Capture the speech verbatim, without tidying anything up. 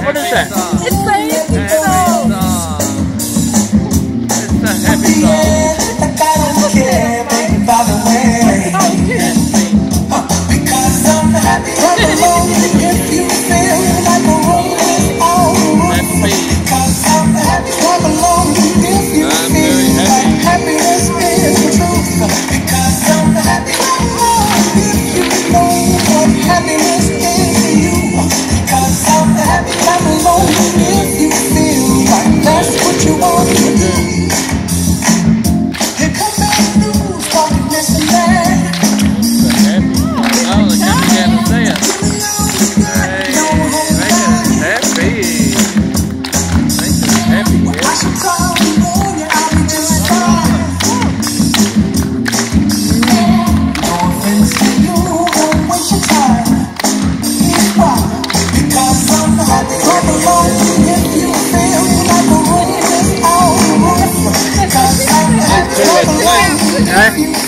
What is that? It's a happy song. It's a happy song. I don't care, baby, by the way. Because I'm happy, I'm alone. If you feel like a road is alright. Because I'm happy, I'm alone. If you feel like happiness is the truth. Because I'm happy, I'm alone. If you know what happiness is to you. Because I'm happy, I'm alone. If you feel like that's what you want to do. Here come bad news, talking this and that. Oh, the happy can't say it. Hey, make it happy. Make it happy, yeah. I should call you, warn you, I'll be just fine. No offense to you, won't waste your time. Here's why. Because I'm happy, I'm alone. If you feel like the road is alright. Because I'm happy, I'm alone. If you